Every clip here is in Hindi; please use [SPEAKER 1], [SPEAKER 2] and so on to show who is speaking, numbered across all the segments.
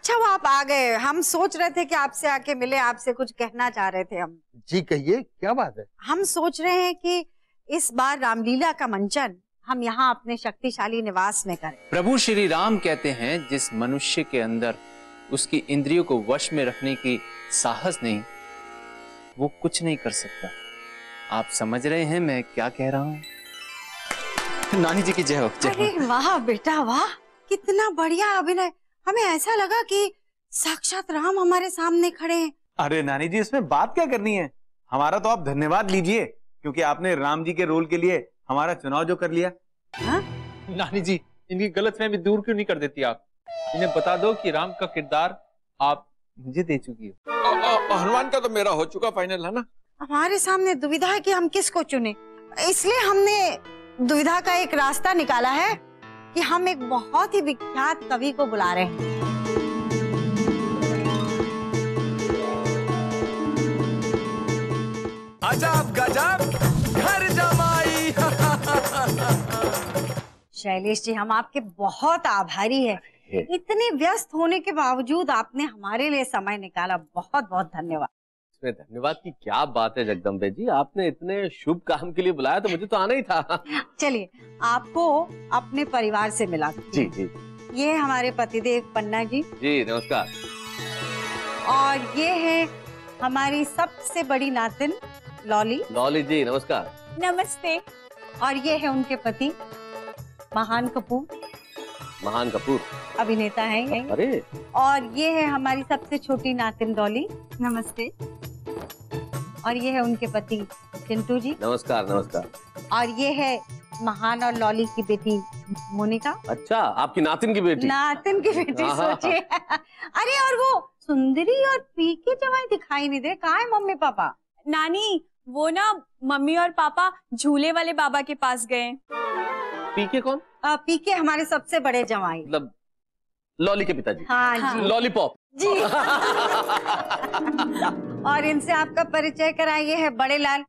[SPEAKER 1] अच्छा वो आप आ गए। हम सोच रहे थे कि आपसे आके मिले, आपसे कुछ कहना चाह रहे थे हम।
[SPEAKER 2] जी कहिए, क्या बात है?
[SPEAKER 1] हम सोच रहे हैं कि इस बार रामलीला का मंचन हम यहाँ अपने शक्तिशाली निवास में करें।
[SPEAKER 3] प्रभु श्री राम कहते हैं, जिस मनुष्य के अंदर उसकी इंद्रियों को वश में रखने की साहस नहीं, वो कुछ नहीं कर सकता। आप समझ रहे हैं मैं क्या कह रहा हूँ? नानी जी की जय हो।
[SPEAKER 1] अरे वाह बेटा वाह, कितना बढ़िया अभिनय। हमें ऐसा लगा कि साक्षात राम हमारे सामने खड़े हैं।
[SPEAKER 4] अरे नानी जी, इसमें बात क्या करनी है? हमारा तो आप धन्यवाद लीजिए, क्योंकि आपने राम जी के रोल के लिए हमारा चुनाव जो कर लिया।
[SPEAKER 1] हाँ?
[SPEAKER 3] नानी जी, इनकी गलतफहमी दूर क्यों नहीं कर देती आप? इन्हें बता दो कि राम का किरदार आप मुझे दे चुकी हो।
[SPEAKER 2] हनुमान का तो मेरा हो चुका फाइनल, है ना?
[SPEAKER 1] हमारे सामने दुविधा है कि हम किसको चुने, इसलिए हमने दुविधा का एक रास्ता निकाला है कि हम एक बहुत ही विख्यात कवि को बुला रहे हैं।
[SPEAKER 5] अजब गजब घर जमाई।
[SPEAKER 1] शैलेश जी, हम आपके बहुत आभारी हैं। इतने व्यस्त होने के बावजूद आपने हमारे लिए समय निकाला, बहुत बहुत धन्यवाद।
[SPEAKER 6] इसमें धन्यवाद की क्या बात है जगदम्बे जी, आपने इतने शुभ काम के लिए बुलाया तो मुझे तो आना ही था।
[SPEAKER 1] चलिए आपको अपने परिवार से मिला।
[SPEAKER 6] जी जी।
[SPEAKER 1] ये हमारे पतिदेव पन्ना जी।
[SPEAKER 6] जी नमस्कार।
[SPEAKER 1] और ये है हमारी सबसे बड़ी नातिन लॉली।
[SPEAKER 6] लॉली जी नमस्कार।
[SPEAKER 1] नमस्ते। और ये है उनके पति महान कपूर।
[SPEAKER 6] महान कपूर
[SPEAKER 1] अभिनेता हैं।
[SPEAKER 6] अरे।
[SPEAKER 1] और ये है हमारी सबसे छोटी नातिन डॉली। नमस्ते। और ये है उनके पति चिंटू जी।
[SPEAKER 6] नमस्कार नमस्कार।
[SPEAKER 1] और ये है महान और लॉली की बेटी मोनिका।
[SPEAKER 6] अच्छा, आपकी नातिन की बेटी?
[SPEAKER 1] नातिन की बेटी, सोचिए। अरे और वो सुंदरी और पीके जमाई दिखाई नहीं दे, कहाँ है मम्मी पापा?
[SPEAKER 7] नानी, वो ना मम्मी और पापा झूले वाले बाबा के पास गए।
[SPEAKER 6] पीके कौन?
[SPEAKER 1] पीके हमारे सबसे बड़े जमाई,
[SPEAKER 6] मतलब लॉली के पिताजी।
[SPEAKER 1] हाँ जी।
[SPEAKER 6] लॉलीपॉप
[SPEAKER 1] जी। और इनसे आपका परिचय कराइए, है बड़े लाल।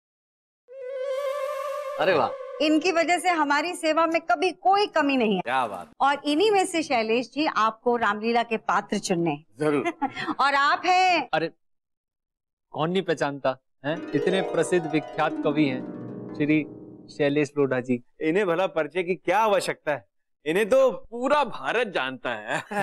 [SPEAKER 6] अरे वाह,
[SPEAKER 1] इनकी वजह से हमारी सेवा में कभी कोई कमी नहीं है।
[SPEAKER 6] क्या बात।
[SPEAKER 1] और इन्हीं में से शैलेश जी आपको रामलीला के पात्र चुनने।
[SPEAKER 6] जरूर।
[SPEAKER 1] और आप हैं।
[SPEAKER 3] अरे कौन नहीं पहचानता है, इतने प्रसिद्ध विख्यात कवि हैं श्री शैलेश लोढ़ा जी।
[SPEAKER 4] इन्हें भला परिचय की क्या आवश्यकता है, इन्हें तो पूरा भारत जानता है।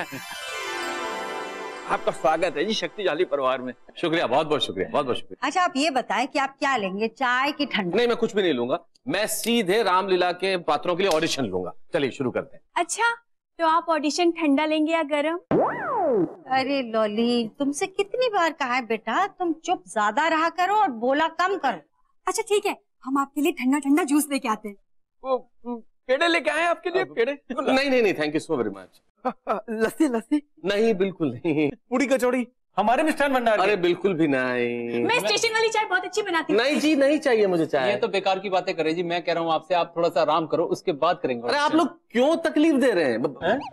[SPEAKER 6] आपका स्वागत है जी शक्तिशाली परिवार में। शुक्रिया, बहुत बहुत शुक्रिया, बहुत बहुत शुक्रिया।
[SPEAKER 1] अच्छा आप ये बताएं कि आप क्या लेंगे, चाय की ठंडा?
[SPEAKER 6] नहीं, मैं कुछ भी नहीं लूंगा, मैं सीधे रामलीला के पात्रों के लिए ऑडिशन लूंगा। चलिए शुरू करते हैं।
[SPEAKER 7] अच्छा, तो आप ऑडिशन ठंडा लेंगे या गरम?
[SPEAKER 1] अरे लॉली, तुमसे कितनी बार कहा है बेटा, तुम चुप ज्यादा रहा करो और बोला कम करो।
[SPEAKER 7] अच्छा ठीक है, हम आपके लिए ठंडा ठंडा जूस लेके आते हैं।
[SPEAKER 4] वो पेड़े लेके आए आपके लिए? पेड़े?
[SPEAKER 6] नहीं नहीं नहीं, thank you so very much.
[SPEAKER 4] Lassi? Lassi
[SPEAKER 6] नहीं, बिल्कुल नहीं।
[SPEAKER 4] पूरी कचौड़ी हमारे मिष्ठान भंडार?
[SPEAKER 6] अरे बिल्कुल भी नहीं।
[SPEAKER 7] मैं स्टेशन वाली चाय बहुत अच्छी बनाती हूँ।
[SPEAKER 6] नहीं जी, नहीं चाहिए मुझे चाय।
[SPEAKER 3] ये तो बेकार की बातें करे जी, मैं कह रहा हूँ आपसे, आप थोड़ा सा आराम करो, उसके बाद करेंगे।
[SPEAKER 6] अरे आप लोग क्यों तकलीफ दे रहे हैं?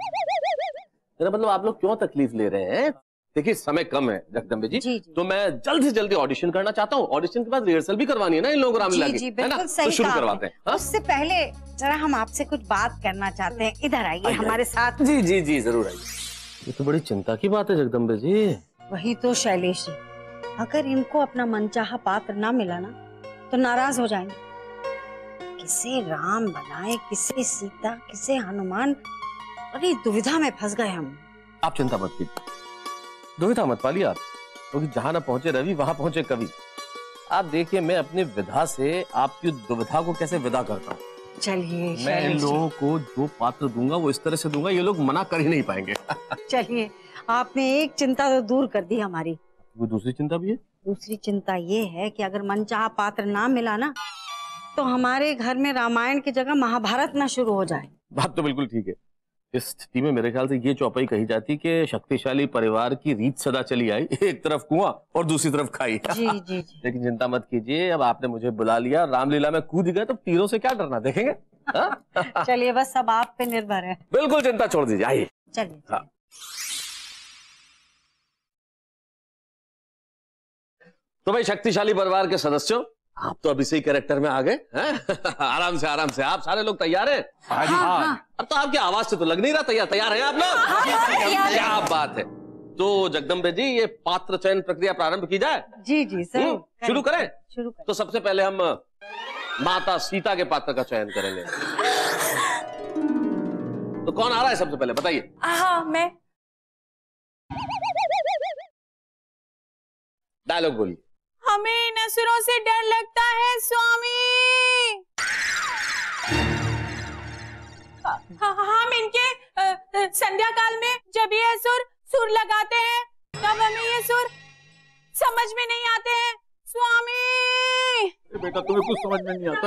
[SPEAKER 6] मेरा मतलब आप लोग क्यों तकलीफ ले रहे हैं? देखिए समय कम है जगदम्बे जी, तो मैं जल्द से जल्दी ऑडिशन करना चाहता हूँ। ऑडिशन के बाद रिहर्सल भी करवानी है ना इन लोगों को रामलीला की, है ना? तो शुरू करवाते हैं।
[SPEAKER 1] उससे पहले जरा हम आपसे कुछ बात करना चाहते हैं, इधर आइए हमारे साथ।
[SPEAKER 6] जी जी जी जरूर आइए। ये तो बड़ी चिंता की बात है जगदम्बे जी।
[SPEAKER 1] वही तो शैलेश जी, अगर इनको अपना मनचाहा पात्र ना मिला ना तो नाराज हो जाएंगे। किसे राम बनाए, किसे सीता, किसे हनुमान, अरे दुविधा में फंस गए हम।
[SPEAKER 6] आप चिंता मत कीजिए, दुविधा मत पालिए आप, क्योंकि जहां ना पहुंचे रवि वहां पहुंचे कवि। आप देखिए मैं अपनी विधा से आपकी दुविधा को कैसे विदा करता हूँ।
[SPEAKER 1] चलिए
[SPEAKER 6] मैं इन लोगों को जो पात्र दूंगा वो इस तरह से दूंगा, ये लोग मना कर ही नहीं पाएंगे।
[SPEAKER 1] चलिए, आपने एक चिंता तो दूर कर दी हमारी।
[SPEAKER 6] वो दूसरी चिंता भी है?
[SPEAKER 1] दूसरी चिंता ये है कि अगर मनचाहा पात्र ना मिला ना तो हमारे घर में रामायण की जगह महाभारत ना शुरू हो जाए।
[SPEAKER 6] बात तो बिल्कुल ठीक है। इस स्थिति में मेरे ख्याल से ये चौपाई कही जाती कि शक्तिशाली परिवार की रीत सदा चली आई, एक तरफ कुआं और दूसरी तरफ खाई।
[SPEAKER 1] जी जी जी।
[SPEAKER 6] लेकिन चिंता मत कीजिए, अब आपने मुझे बुला लिया, रामलीला में कूद गए तो तीरों से क्या डरना, देखेंगे।
[SPEAKER 1] चलिए बस सब आप पे निर्भर है।
[SPEAKER 6] बिल्कुल चिंता छोड़ दीजिए, आइए।
[SPEAKER 1] चलिए।
[SPEAKER 6] हाँ। तो भाई शक्तिशाली परिवार के सदस्यों, आप तो अभी से ही कैरेक्टर में आ गए हैं? आराम से आप सारे लोग तैयार हैं?
[SPEAKER 1] हाँ।
[SPEAKER 6] अब तो आपकी आवाज से तो लग नहीं रहा तैयार हैं आप लोग? क्या बात है। तो जगदम्बे जी, ये पात्र चयन प्रक्रिया प्रारंभ की जाए?
[SPEAKER 1] जी सर।
[SPEAKER 6] शुरू करें?
[SPEAKER 1] शुरू करें।
[SPEAKER 6] तो सबसे पहले हम माता सीता के पात्र का चयन करेंगे। तो कौन आ रहा है सबसे पहले, बताइए।
[SPEAKER 7] हाँ, मैं।
[SPEAKER 6] डायलॉग बोलिए।
[SPEAKER 7] हमें इन असुरों से डर लगता है स्वामी। हम इनके संध्या काल में जब ये असुर सुर लगाते हैं तब हमें ये सुर समझ में नहीं आते हैं स्वामी।
[SPEAKER 2] बेटा तुम्हें कुछ समझ में नहीं आता।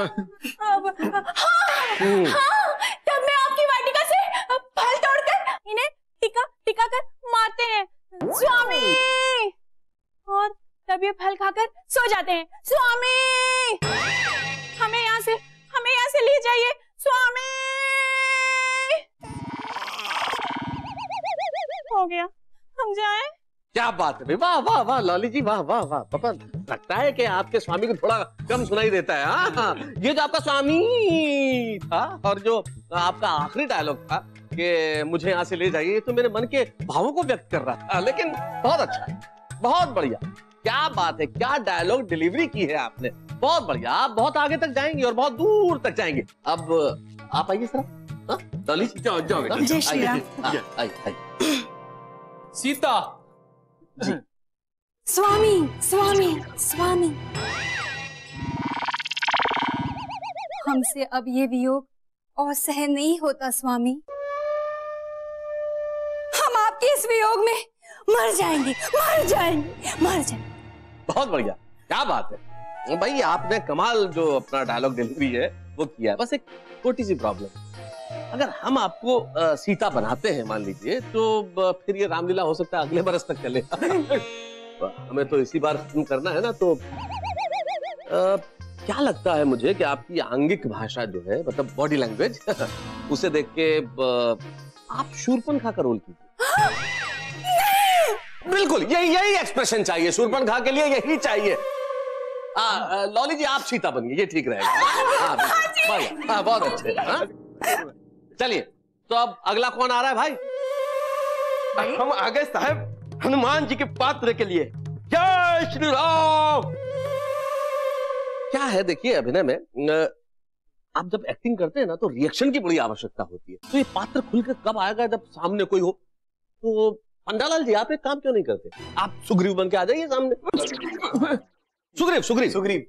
[SPEAKER 7] तब मैं आपकी वाटिका से फल तोड़कर इन्हें टिका कर मारते हैं स्वामी, और तब ये फल खाकर सो जाते हैं स्वामी। हमें यहाँ से ले जाइए स्वामी। हो गया, हम जाएं?
[SPEAKER 6] क्या बात है, वाह वाह वाह लॉली जी, वाह वाह वाह। पापा, लगता है कि आपके स्वामी को थोड़ा कम सुनाई देता है। हाँ, ये जो आपका स्वामी था और जो आपका आखिरी डायलॉग था कि मुझे यहाँ से ले जाइए, तो मेरे मन के भावों को व्यक्त कर रहा था। लेकिन बहुत अच्छा है, बहुत बढ़िया, क्या बात है, क्या डायलॉग डिलीवरी की है आपने, बहुत बढ़िया। आप बहुत आगे तक जाएंगे और बहुत दूर तक जाएंगे। अब आप आइए सर। लॉली जी जाओ बेटा।
[SPEAKER 1] जय श्री राम।
[SPEAKER 6] आइए।
[SPEAKER 3] सीता जी।
[SPEAKER 7] स्वामी, हमसे अब ये वियोग और सहन नहीं होता स्वामी। हम आपके इस वियोग में मर जाएंगे।
[SPEAKER 6] बहुत बढ़िया, क्या बात है भाई, आपने कमाल जो अपना डायलॉग डिलीवरी है वो किया है। बस एक छोटी सी प्रॉब्लम, अगर हम आपको सीता बनाते हैं मान लीजिए, तो फिर ये रामलीला हो सकता है अगले बरस तक चले। हमें तो इसी बार खत्म करना है ना। तो क्या लगता है मुझे कि आपकी आंगिक भाषा जो है, मतलब बॉडी लैंग्वेज, उसे देख के आप शूर्पणखा का रोल कीजिए। बिल्कुल यही एक्सप्रेशन चाहिए, शूर्पणखा के लिए यही चाहिए। लॉली जी आप सीता बनिए, ये ठीक रहेगा। हाँ, बहुत अच्छे। चलिए, तो अब अगला कौन आ रहा है भाई?
[SPEAKER 2] हम आ गए साहब हनुमान जी के पात्र के लिए। जय श्री राम।
[SPEAKER 6] क्या है, देखिए अभिनय में आप जब एक्टिंग करते हैं ना, तो रिएक्शन की बड़ी आवश्यकता होती है। तो ये पात्र खुलकर कब आएगा, जब सामने कोई हो। तो पंडालाल जी आप एक काम क्यों नहीं करते, आप सुग्रीव बन के आ जाइए सामने। सुग्रीव।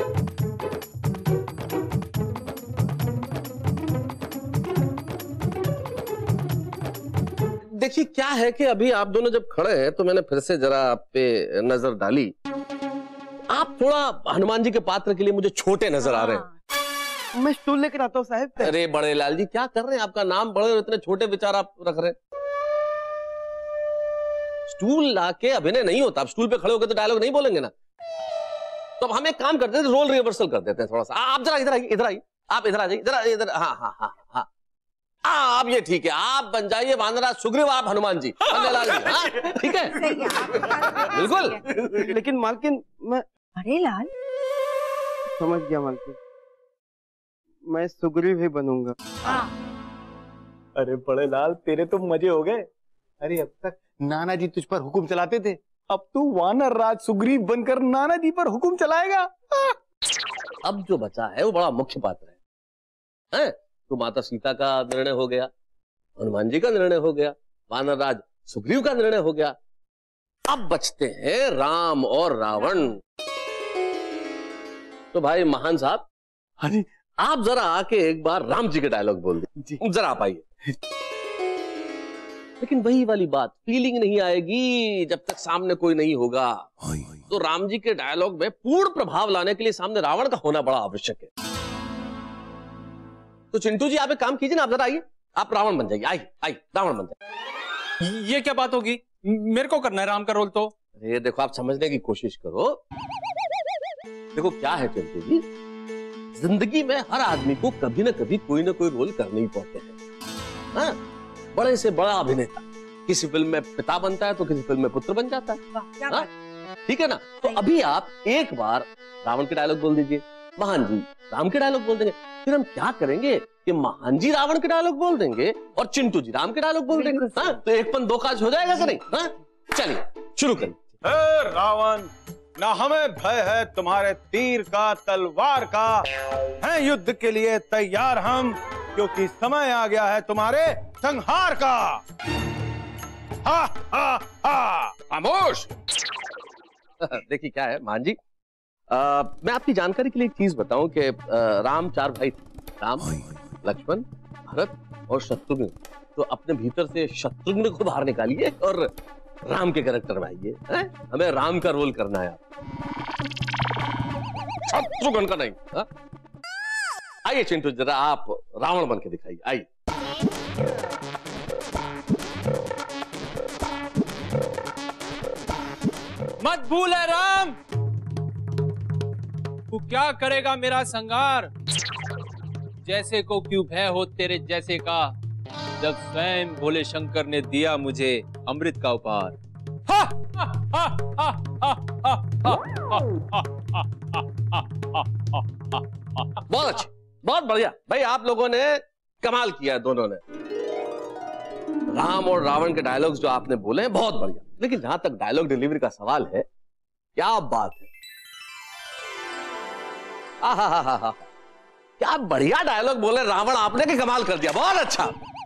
[SPEAKER 6] देखिए क्या है कि अभी आप दोनों जब खड़े हैं तो मैंने फिर से जरा आप पे नजर डाली। आप थोड़ा हनुमान जी के पात्र के लिए मुझे छोटे नजर आ रहे हैं।
[SPEAKER 2] मैं स्टूल लेकर आता हूँ साहब।
[SPEAKER 6] अरे बड़े लाल जी क्या कर रहे हैं, आपका नाम बड़े और इतने छोटे विचार आप रख रहे हैं। स्टूल लाके अभिनय नहीं होता, आप स्टूल पे खड़े होकर तो डायलॉग नहीं बोलेंगे ना। तो अब हम एक काम करते हैं, रोल रिवर्सल कर देते हैं थोड़ा सा। आप जरा इधर आइए, आप इधर आ जाइए, इधर। हाँ, आप ये ठीक है, आप बन जाइए वानरराज सुग्रीव, आप हनुमान जी, पंडालाल जी। हाँ ठीक है, बिल्कुल।
[SPEAKER 2] लेकिन मालकिन मैं।
[SPEAKER 1] अरे लाल,
[SPEAKER 2] समझ गया मालकिन, मैं सुग्रीव ही बनूंगा।
[SPEAKER 4] अरे बड़े लाल, तेरे तो मजे हो गए। अरे अब तक नाना जी तुझ पर हुक्म चलाते थे, अब तू वानर राज सुग्रीव बनकर नाना जी पर हुक्म चलाएगा।
[SPEAKER 6] अब जो बचा है वो बड़ा मुख्य पात्र है? तो माता सीता का निर्णय हो गया, हनुमान जी का निर्णय हो गया, वानर राज सुग्रीव का निर्णय हो गया। अब बचते हैं राम और रावण। तो भाई महान साहब,
[SPEAKER 4] अरे
[SPEAKER 6] आप जरा आके एक बार राम जी के डायलॉग बोल दीजिए, जरा आप आइए। लेकिन वही वाली बात, फीलिंग नहीं आएगी जब तक सामने कोई नहीं होगा। तो राम जी के डायलॉग में पूर्ण प्रभाव लाने के लिए सामने रावण का होना बड़ा आवश्यक है। तो चिंटू जी आप एक काम कीजिए ना, आप जरा आइए, आप रावण बन जाइए। आइए रावण बन जाइए।
[SPEAKER 3] ये क्या बात होगी, मेरे को करना है राम का रोल तो।
[SPEAKER 6] अरे देखो, आप समझने की कोशिश करो। देखो क्या है चिंटू जी, जिंदगी में हर आदमी को कभी ना कभी कोई ना कोई रोल करने ही पड़ते हैं। हाँ? बड़े से बड़ा अभिनेता किसी फिल्म में पिता बनता है तो किसी फिल्म में पुत्र बन जाता है। ठीक है ना? तो अभी आप एक बार रावण के डायलॉग बोल दीजिए, महान जी राम के डायलॉग बोल देंगे। फिर हम क्या करेंगे कि महान जी रावण के डायलॉग बोल देंगे और चिंटू जी राम के डायलॉग बोल देंगे। हाँ, तो एक पन दो काज हो जाएगा कि नहीं? हाँ, चलिए शुरू करें।
[SPEAKER 4] रावण, ना हमें भय है तुम्हारे तीर का, तलवार का, हैं युद्ध के लिए तैयार हम, क्योंकि समय आ गया है तुम्हारे संहार का। हा हा हा।
[SPEAKER 6] खामोश। देखिए क्या है महान जी, मैं आपकी जानकारी के लिए एक चीज बताऊं कि राम 4 भाई थे, राम, लक्ष्मण, भरत और शत्रुघ्न। तो अपने भीतर से शत्रुघ्न को बाहर निकालिए और राम के कैरेक्टर में आइए। हमें राम का रोल करना है, शत्रुघ्न का नहीं। आइए चिंटू जरा आप रावण बन के दिखाइए, आइए।
[SPEAKER 3] मत भूल है राम, तू क्या करेगा मेरा संगार, जैसे को क्यों भय हो तेरे जैसे का, जब स्वयं भोले शंकर ने दिया मुझे अमृत का उपहार।
[SPEAKER 6] बहुत अच्छे, बहुत बढ़िया भाई, आप लोगों ने कमाल किया, दोनों ने। राम और रावण के डायलॉग्स जो आपने बोले हैं बहुत बढ़िया, लेकिन जहां तक डायलॉग डिलीवरी का सवाल है, क्या बात है, आहा, क्या बढ़िया डायलॉग बोले रावण आपने, कि कमाल कर दिया, बहुत अच्छा।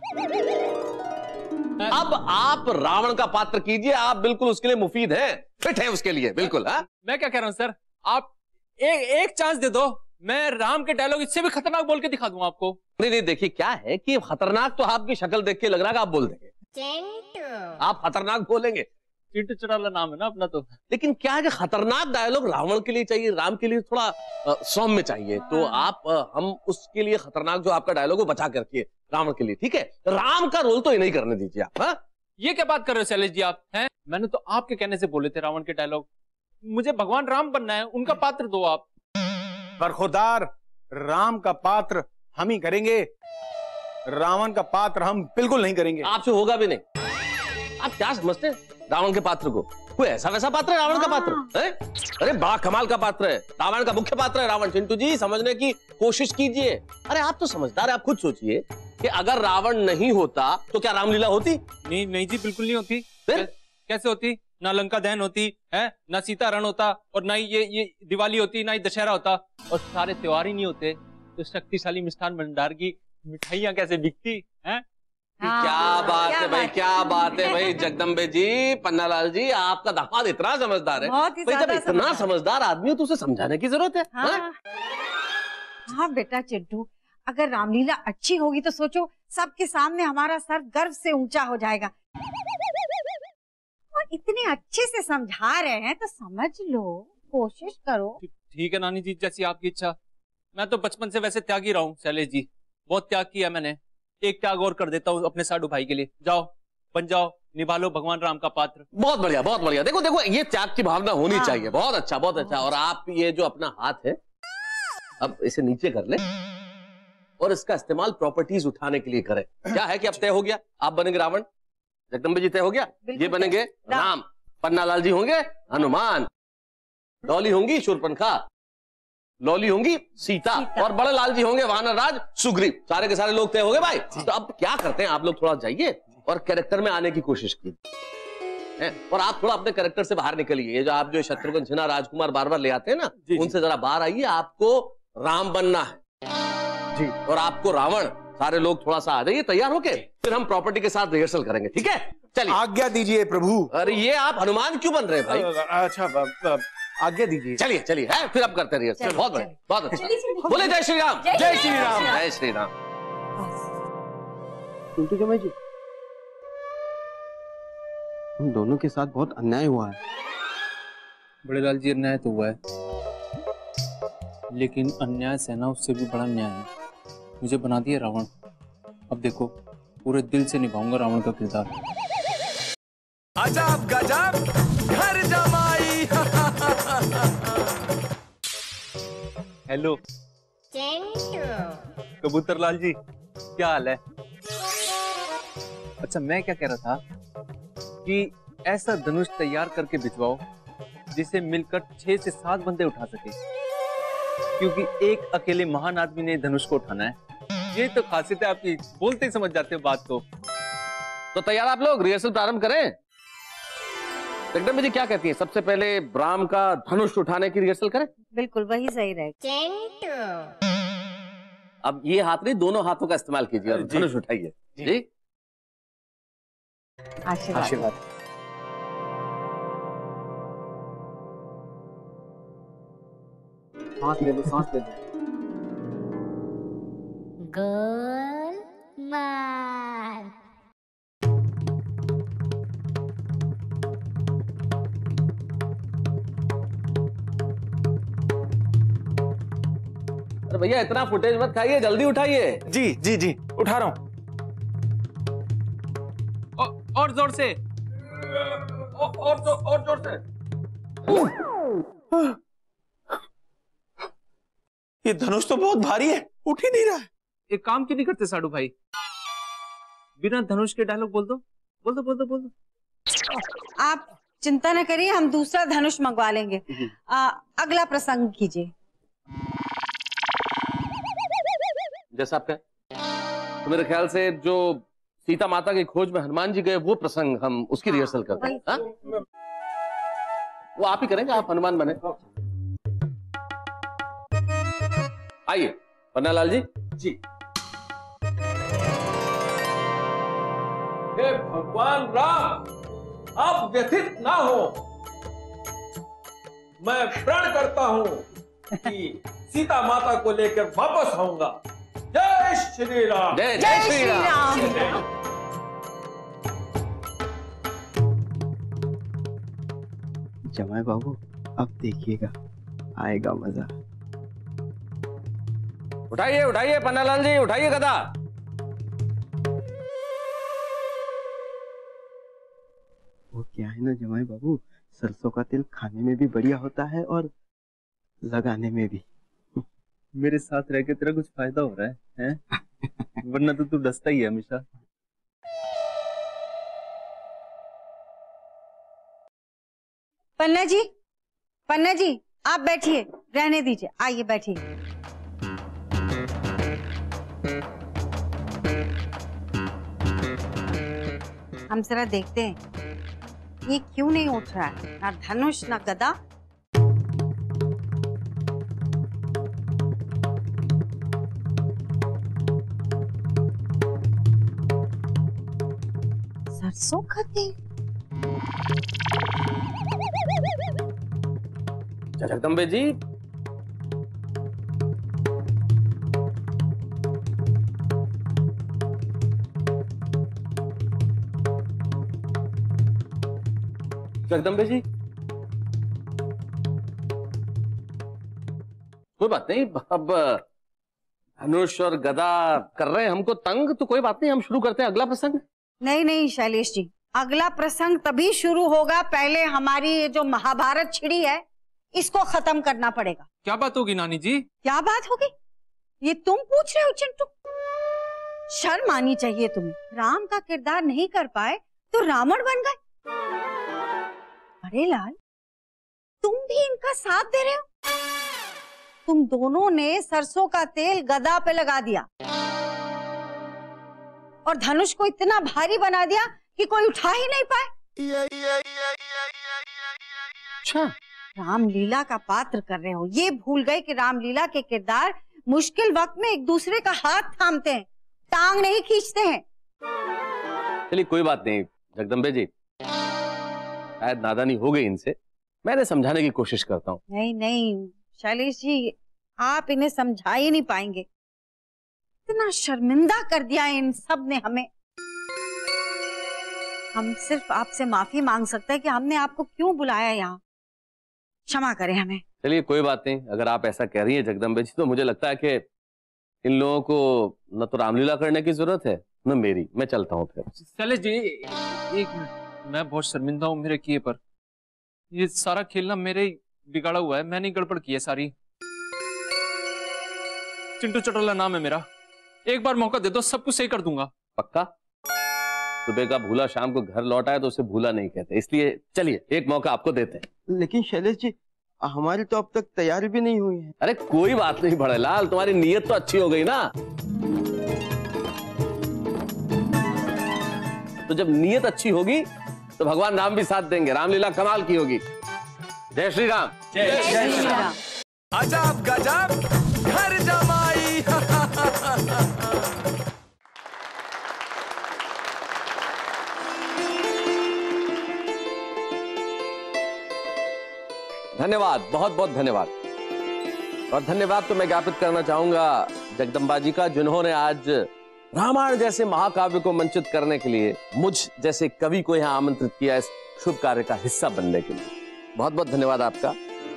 [SPEAKER 6] अब आप रावण का पात्र कीजिए, आप बिल्कुल उसके लिए मुफीद हैं, फिट हैं उसके लिए बिल्कुल। हाँ,
[SPEAKER 3] मैं क्या कह रहा हूं सर, आप एक चांस दे दो, मैं राम के डायलॉग इससे भी खतरनाक बोल के दिखा दूंगा आपको।
[SPEAKER 6] नहीं, देखिए क्या है कि खतरनाक तो आपकी शक्ल देख के लग रहा है कि आप बोल देंगे, आप खतरनाक बोलेंगे।
[SPEAKER 3] चिंटू चटाला नाम है ना अपना तो।
[SPEAKER 6] लेकिन क्या है कि खतरनाक डायलॉग रावण के लिए चाहिए, राम के लिए थोड़ा सौम्य चाहिए। तो आप हम उसके लिए खतरनाक जो आपका डायलॉग वो बचा कर रखिए रावण के लिए, ठीक है? राम का रोल तो नहीं करने दीजिए आप। हाँ,
[SPEAKER 3] ये क्या बात कर रहे हो शैलेश जी आप? हैं, मैंने तो आपके कहने से बोले थे रावण के डायलॉग, मुझे भगवान राम बनना है, उनका पात्र दो आप।
[SPEAKER 4] बरखुरदार, राम का पात्र हम ही करेंगे, रावण का पात्र हम बिल्कुल नहीं करेंगे।
[SPEAKER 6] आपसे होगा भी नहीं। आप क्या समझते हैं रावण के पात्र को? कोई ऐसा वैसा पात्र है रावण का पात्र है? अरे बड़ा कमाल का पात्र है, रावण का मुख्य पात्र है रावण। चिंटू जी समझने की कोशिश कीजिए। अरे आप तो समझदार है, आप खुद सोचिए कि अगर रावण नहीं होता तो क्या रामलीला होती?
[SPEAKER 3] नहीं जी, बिल्कुल नहीं होती।
[SPEAKER 6] फिर
[SPEAKER 3] कैसे होती? ना लंका दहन होती है, ना सीता रण होता, और ना ही ये दिवाली होती, ना ही दशहरा होता, और सारे त्योहार ही नहीं होते तो शक्तिशाली मिष्ठान भंडार की मिठाइयां कैसे बिकती हैं?
[SPEAKER 6] क्या बात है भाई, क्या बात है भाई। जगदम्बे जी, पन्नालाल जी, आपका दामाद इतना समझदार है। भाई जब इतना समझदार आदमी हो तो उसे समझाने की जरूरत है।
[SPEAKER 1] हाँ बेटा चिंटू, अगर रामलीला अच्छी होगी तो सोचो सबके सामने हमारा सर गर्व से ऊंचा हो जाएगा। और इतने अच्छे से समझा रहे हैं तो समझ लो, कोशिश करो।
[SPEAKER 3] ठीक है नानी जी, जैसी आपकी इच्छा। मैं तो बचपन से वैसे त्यागी रहा हूँ शैलेश जी, बहुत त्याग किया मैंने। एक त्याग और कर देता हूँ अपने साडू भाई के लिए। जाओ, बन जाओ, निभा लो भगवान राम का पात्र।
[SPEAKER 6] बहुत बढ़िया, बहुत बढ़िया। देखो देखो, ये त्याग की भावना होनी चाहिए। बहुत अच्छा, बहुत अच्छा। और आप ये जो अपना हाथ है, अब इसे नीचे कर ले और इसका इस्तेमाल प्रॉपर्टीज उठाने के लिए करें। क्या है कि अब तय हो गया, आप बनेंगे रावण, जगदम्बे जी तय हो गया, ये बनेंगे राम, पन्नालाल जी होंगे हनुमान, डॉली होंगी शूर्पणखा, लॉली होंगी सीता, और बड़े लाल जी होंगे वानर राज सुग्रीव। सारे के सारे लोग तय हो गए भाई। तो अब क्या करते हैं, आप लोग थोड़ा जाइए और कैरेक्टर में आने की कोशिश कीजिए, और आप थोड़ा अपने कैरेक्टर से बाहर निकलिए। ये जो आप जो शत्रुघ्न सिन्हा राजकुमार बार बार ले आते हैं ना, उनसे जरा बाहर आइए। आपको राम बनना है जी, और आपको रावण। सारे लोग थोड़ा सा आ जाइए तैयार होके, फिर हम प्रॉपर्टी के साथ रिहर्सल करेंगे, ठीक है? चलिए।
[SPEAKER 4] आज्ञा दीजिए प्रभु।
[SPEAKER 6] अरे ये आप हनुमान क्यों बन रहे हैं भाई?
[SPEAKER 4] अच्छा, आज्ञा दीजिए। चलिए
[SPEAKER 6] चलिए, फिर अब करते रहिए। बहुत बढ़िया, बहुत अच्छा। बोले जय श्री राम, जय श्री राम, जय श्री राम।
[SPEAKER 2] चिंटू जमाई जी, हम दोनों के साथ बहुत अन्याय हुआ है।
[SPEAKER 3] बड़े लाल जी, अन्याय तो हुआ है, लेकिन अन्याय सहना उससे भी बड़ा न्याय है। मुझे बना दिया रावण, अब देखो पूरे दिल से निभाऊंगा रावण का किरदार।
[SPEAKER 5] अजब गजब घर जमाई।
[SPEAKER 3] हेलो कबूतर लाल जी, क्या हाल है? अच्छा, मैं क्या कह रहा था कि ऐसा धनुष तैयार करके भिजवाओ जिसे मिलकर 6 से 7 बंदे उठा सके, क्योंकि एक अकेले महान आदमी ने धनुष को उठाना है। ये तो खासियत है आपकी, बोलते ही समझ जाते हो बात को।
[SPEAKER 6] तो तैयार आप लोग, रिहर्सल प्रारंभ करें। जगदम्ब जी क्या कहती हैं, सबसे पहले राम का धनुष उठाने की रिहर्सल करें?
[SPEAKER 1] बिल्कुल वही सही रहेगा।
[SPEAKER 6] अब ये हाथ नहीं, दोनों हाथों का इस्तेमाल कीजिए और धनुष उठाइए जी।
[SPEAKER 1] आशीर्वाद।
[SPEAKER 3] आशीर्वाद। सांस ले लो, सांस ले लो।
[SPEAKER 8] गोलमाल।
[SPEAKER 6] अरे भैया इतना फुटेज मत खाइए, जल्दी उठाइए।
[SPEAKER 4] जी जी जी, उठा रहा हूं।
[SPEAKER 3] और जोर से।
[SPEAKER 6] और जोर से।
[SPEAKER 4] ये धनुष तो बहुत भारी है, उठ ही नहीं रहा है।
[SPEAKER 3] एक काम क्यों नहीं करते साडू भाई, बिना धनुष के डायलॉग बोल दो, बोल दो, बोल दो, बोल दो।
[SPEAKER 1] आप चिंता न करिए, हम दूसरा धनुष मंगवा लेंगे। अगला प्रसंग कीजिए।
[SPEAKER 6] जैसा आप कहें। तो मेरे ख्याल से जो सीता माता की खोज में हनुमान जी गए, वो प्रसंग हम उसकी रिहर्सल करते हैं। हाँ? वो आप ही करेंगे, आप हनुमान बने। आइए पन्नालाल जी।
[SPEAKER 2] जी। हे भगवान राम, आप व्यथित ना हो। मैं प्रण करता हूं कि सीता माता को लेकर वापस आऊंगा। जय श्री राम।
[SPEAKER 6] जय जय श्री राम।
[SPEAKER 9] जमाई बाबू अब देखिएगा, आएगा मजा।
[SPEAKER 6] उठाइए उठाइए पन्नालाल जी, उठाइए गदा।
[SPEAKER 9] वो क्या है ना जमाई बाबू, सरसों का तेल खाने में भी बढ़िया होता है और लगाने में भी।
[SPEAKER 3] मेरे साथ रह के तेरा कुछ फायदा हो रहा है, हैं? वरना तो तू डसता ही है हमेशा।
[SPEAKER 1] पन्ना जी आप बैठिए, रहने दीजिए, आइए बैठिए। हम जरा देखते हैं ये क्यों नहीं उठ रहा है, ना धनुष ना गदा। सरसों का तेल।
[SPEAKER 6] जगदम्बे जी, जगदम्बे जी, कोई बात नहीं। अब धनुष और गदा कर रहे हैं हमको तंग, तो कोई बात नहीं, हम शुरू करते हैं अगला प्रसंग।
[SPEAKER 1] नहीं शैलेश जी, अगला प्रसंग तभी शुरू होगा, पहले हमारी ये जो महाभारत छिड़ी है इसको खत्म करना पड़ेगा।
[SPEAKER 3] क्या बात होगी नानी जी?
[SPEAKER 1] क्या बात होगी, ये तुम पूछ रहे हो चिंटू? शर्म आनी चाहिए तुम्हें। राम का किरदार नहीं कर पाए तो रावण बन गए। अरे लाल, तुम भी इनका साथ दे रहे हो। तुम दोनों ने सरसों का तेल गदा पे लगा दिया और धनुष को इतना भारी बना दिया कि कोई उठा ही नहीं पाए।
[SPEAKER 6] अच्छा,
[SPEAKER 1] रामलीला का पात्र कर रहे हो, ये भूल गए कि रामलीला के किरदार मुश्किल वक्त में एक दूसरे का हाथ थामते हैं, टांग नहीं खींचते हैं।
[SPEAKER 6] चलिए कोई बात नहीं जगदम्बे जी, शायद नादानी हो गई इनसे, मैंने समझाने की कोशिश करता हूँ।
[SPEAKER 1] नहीं शैलेश जी, आप इन्हें समझा ही नहीं पाएंगे। इतना शर्मिंदा कर दिया इन सब ने हमें। हम सिर्फ आपसे माफी मांग सकते हैं कि हमने आपको क्यों बुलाया यहाँ। क्षमा करें हमें।
[SPEAKER 6] चलिए कोई बात नहीं, अगर आप ऐसा कह रही हैं जगदम्बे जी, तो मुझे लगता है कि इन लोगों को न तो रामलीला करने की जरूरत है न मेरी। मैं चलता हूँ फिर।
[SPEAKER 3] शैलेश जी एक मिनट, मैं बहुत शर्मिंदा हूँ मेरे किए पर। ये सारा खेलना मेरे बिगाड़ा हुआ है, मैंने गड़बड़ की है सारी। चिंटू चटोला नाम है मेरा, एक बार मौका दे दो, सब कुछ सही कर दूंगा।
[SPEAKER 6] पक्का? सुबह का भूला शाम को घर लौटा है तो उसे भूला नहीं कहते, इसलिए चलिए एक मौका आपको देते हैं।
[SPEAKER 9] लेकिन शैलेश जी, हमारी तो अब तक तैयारी भी नहीं हुई है।
[SPEAKER 6] अरे कोई बात नहीं बड़े लाल, तुम्हारी नीयत तो अच्छी हो गई ना। तो जब नीयत अच्छी होगी तो भगवान राम भी साथ देंगे, रामलीला कमाल की होगी। जय श्री राम।
[SPEAKER 5] जय श्री राम। अजब गजब घर जमाई।
[SPEAKER 6] धन्यवाद, बहुत बहुत धन्यवाद। और धन्यवाद तो मैं ज्ञापित करना चाहूंगा जगदम्बा जी का, जिन्होंने आज रामायण जैसे महाकाव्य को मंचित करने के लिए मुझ जैसे कवि को यहां आमंत्रित किया इस शुभ कार्य का हिस्सा बनने के लिए। बहुत बहुत धन्यवाद आपका।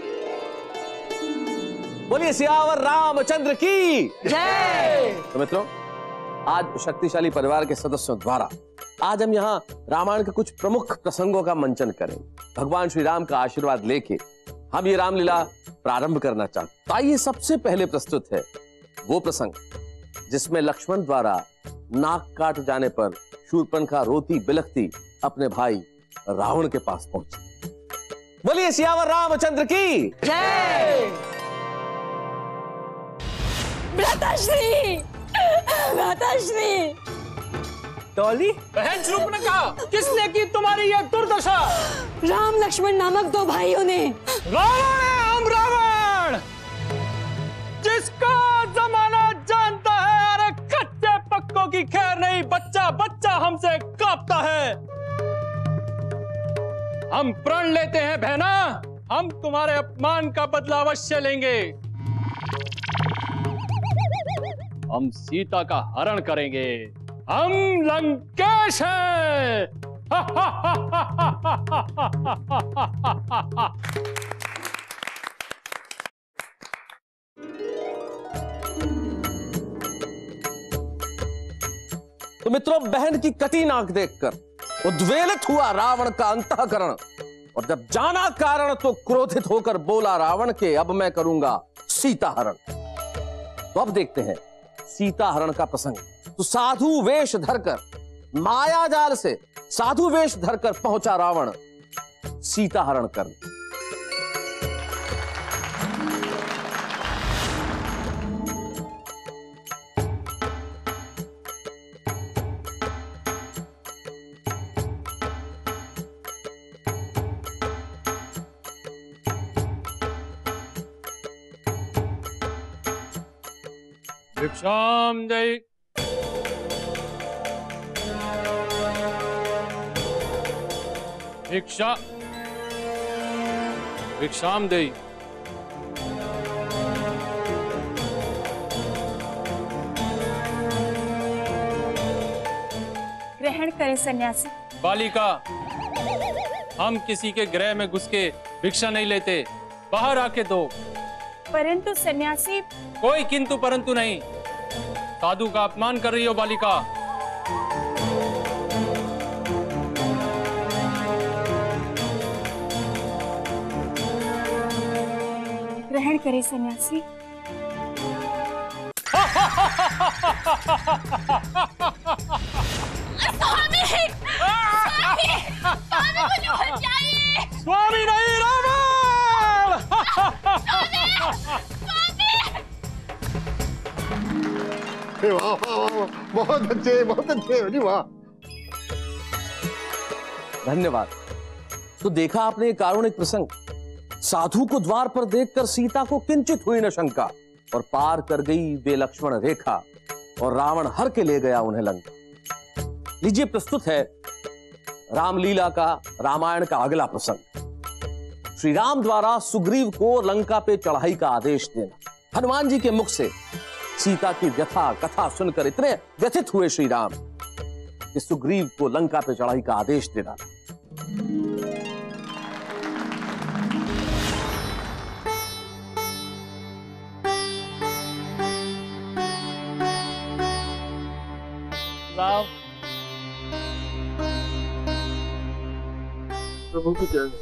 [SPEAKER 6] बोलिए सियावर रामचंद्र की जय। तो मित्रों, आज शक्तिशाली परिवार के सदस्यों द्वारा आज हम यहाँ रामायण के कुछ प्रमुख प्रसंगों का मंचन करें। भगवान श्री राम का आशीर्वाद लेके हम ये रामलीला प्रारंभ करना चाहते। तो आइए सबसे पहले प्रस्तुत है वो प्रसंग जिसमें लक्ष्मण द्वारा नाक काट जाने पर शूर्पणखा रोती बिलखती अपने भाई रावण के पास पहुंची। बोलिए सियावर रामचंद्र की जय।
[SPEAKER 7] भ्राताश्री, भ्राताश्री।
[SPEAKER 2] डॉली, बहन शूर्पणखा, किसने की तुम्हारी यह दुर्दशा?
[SPEAKER 7] राम लक्ष्मण नामक दो भाइयों ने।
[SPEAKER 2] रावण है हम, रावण जिसका जमाना जानता है। अरे कच्चे पक्कों की खैर नहीं, बच्चा बच्चा हमसे कांपता है। हम प्रण लेते हैं बहना, हम तुम्हारे अपमान का बदला अवश्य लेंगे। हम सीता का हरण करेंगे, हम लंकेश हैं।
[SPEAKER 6] तो मित्रों, बहन की कटी नाक देखकर उद्वेलित हुआ रावण का अंतःकरण, और जब जाना कारण तो क्रोधित होकर बोला रावण के अब मैं करूंगा सीता हरण। तो अब देखते हैं सीता हरण का प्रसंग। तो साधु वेश धरकर, माया जाल से साधु वेश धरकर पहुंचा रावण सीता हरण करने।
[SPEAKER 2] भिक्षाम जय। भिक्षा भिक्षाम दे।
[SPEAKER 7] ग्रहण करे सन्यासी।
[SPEAKER 2] बालिका, हम किसी के गृह में घुस के भिक्षा नहीं लेते, बाहर आके दो।
[SPEAKER 7] परंतु सन्यासी।
[SPEAKER 2] कोई किंतु परंतु नहीं, साधु का अपमान कर रही हो बालिका।
[SPEAKER 7] ग्रहण करे सन्यासी। स्वामी, स्वामी, स्वामी मुझे बचाइए।
[SPEAKER 2] स्वामी नहीं, रावण।
[SPEAKER 8] वाह वाह वाह, बहुत अच्छे, बहुत अच्छे। अरे वाह,
[SPEAKER 6] धन्यवाद। तो देखा आपने एक कारुणिक प्रसंग। साधु को द्वार पर देखकर सीता को किंचित हुई न शंका, और पार कर गई वे लक्ष्मण रेखा, और रावण हर के ले गया उन्हें लंका। लीजिए प्रस्तुत है रामलीला का, रामायण का अगला प्रसंग। श्री राम द्वारा सुग्रीव को लंका पे चढ़ाई का आदेश देना। हनुमान जी के मुख से सीता की व्यथा कथा सुनकर इतने व्यथित हुए श्री राम कि सुग्रीव को लंका पे चढ़ाई का आदेश देना।
[SPEAKER 2] राम,
[SPEAKER 9] प्रभु की जय।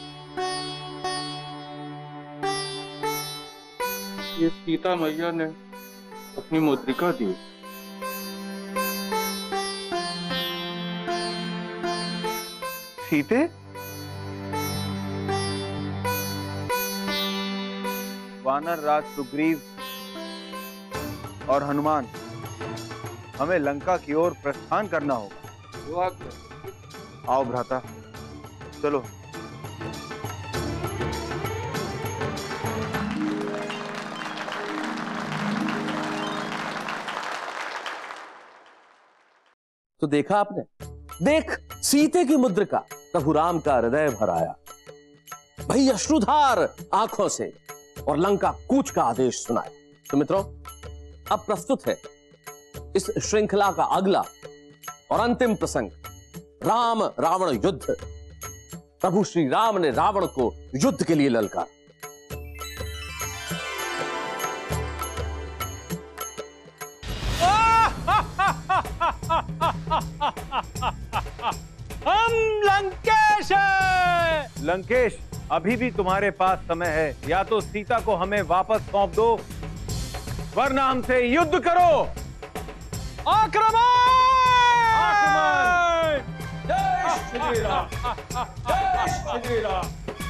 [SPEAKER 10] ये सीता मैया ने अपनी मुद्रिका दी।
[SPEAKER 4] सीते? वानर राज सुग्रीव और हनुमान, हमें लंका की ओर प्रस्थान करना होगा। आओ भ्राता, चलो।
[SPEAKER 6] तो देखा आपने, देख सीते की मुद्रिका, प्रभु राम का हृदय भर आया, भाई अश्रुधार आंखों से, और लंका कूच का आदेश सुनाया। तो मित्रों, अब प्रस्तुत है इस श्रृंखला का अगला और अंतिम प्रसंग, राम रावण युद्ध। प्रभु श्री राम ने रावण को युद्ध के लिए ललकार।
[SPEAKER 4] हम लंकेश हैं। लंकेश, अभी भी तुम्हारे पास समय है, या तो सीता को हमें वापस सौंप दो, वरना हमसे युद्ध करो। आक्रमण! आक्रमण! जय श्री राम! जय श्री राम!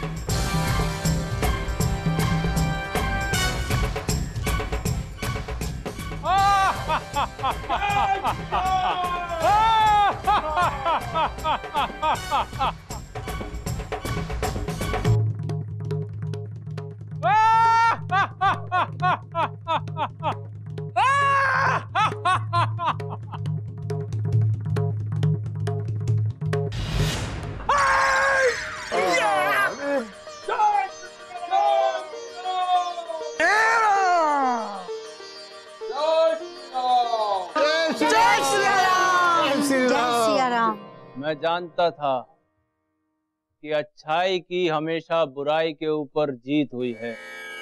[SPEAKER 3] मैं जानता था कि अच्छाई की हमेशा बुराई के ऊपर जीत हुई है,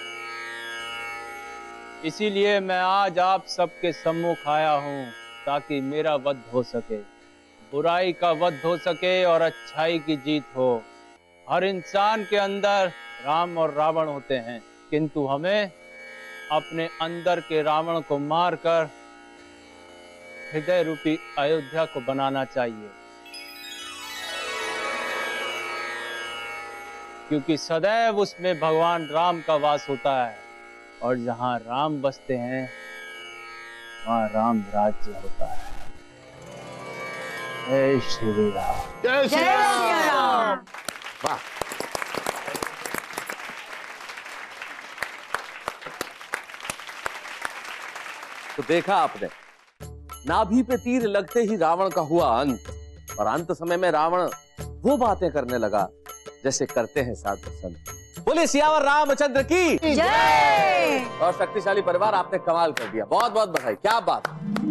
[SPEAKER 3] इसीलिए मैं आज आप सबके सम्मुख आया हूं ताकि मेरा वध हो सके, बुराई का वध हो सके और अच्छाई की जीत हो। हर इंसान के अंदर राम और रावण होते हैं, किंतु हमें अपने अंदर के रावण को मारकर हृदय रूपी अयोध्या को बनाना चाहिए, क्योंकि सदैव उसमें भगवान राम का वास होता है, और जहां राम बसते हैं वहां राम राज्य होता है। जय श्री राम!
[SPEAKER 8] जय श्री राम!
[SPEAKER 6] वाह! तो देखा आपने, नाभि पे तीर लगते ही रावण का हुआ अंत, और अंत समय में रावण वो बातें करने लगा जैसे करते हैं साधु संत। बोले सियावर रामचंद्र की
[SPEAKER 1] जय!
[SPEAKER 6] और शक्तिशाली परिवार, आपने कमाल कर दिया, बहुत बहुत बधाई, क्या बात।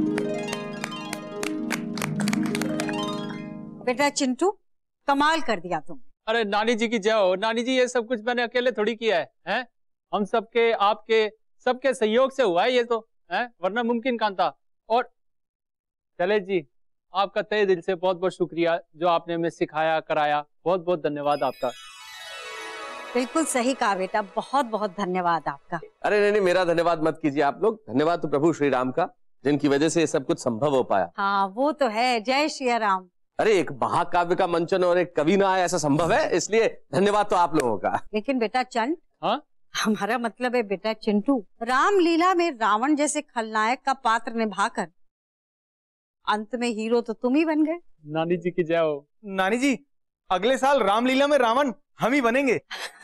[SPEAKER 1] बेटा चिंटू, कमाल कर दिया तुम।
[SPEAKER 2] अरे नानी जी की जय हो। नानी जी, ये सब कुछ मैंने अकेले थोड़ी किया है? हम सबके, आपके सबके सहयोग से हुआ है ये तो, है? वरना मुमकिन कहां था। और चले जी, आपका तहे दिल से बहुत बहुत शुक्रिया, जो आपने हमें सिखाया कराया, बहुत बहुत धन्यवाद आपका।
[SPEAKER 1] बिल्कुल सही कहा बेटा, बहुत बहुत धन्यवाद आपका।
[SPEAKER 6] अरे नहीं, मेरा धन्यवाद मत कीजिए आप लोग, धन्यवाद तो प्रभु श्री राम का, जिनकी वजह से ये सब कुछ संभव हो पाया।
[SPEAKER 1] हाँ वो तो है, जय श्री राम।
[SPEAKER 6] अरे एक महाकाव्य का मंचन और एक कवि ना आए, ऐसा संभव है, इसलिए धन्यवाद तो आप लोगों का।
[SPEAKER 1] लेकिन बेटा चंद,
[SPEAKER 2] हाँ?
[SPEAKER 1] हमारा मतलब है बेटा चिंटू, रामलीला में रावण जैसे खलनायक का पात्र निभाकर अंत में हीरो तो तुम ही बन गए।
[SPEAKER 2] नानी जी की जय हो।
[SPEAKER 4] नानी जी, अगले साल रामलीला में रावण हम ही बनेंगे।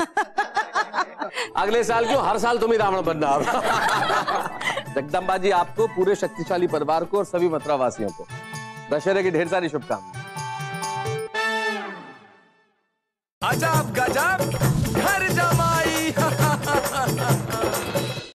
[SPEAKER 6] अगले साल क्यों, हर साल तुम ही रावण बनना। जगदम्बा जी, आपको, पूरे शक्तिशाली परिवार को और सभी मथुरा वासियों को दशहरे की ढेर सारी शुभकामनाएं।
[SPEAKER 5] अजब गजब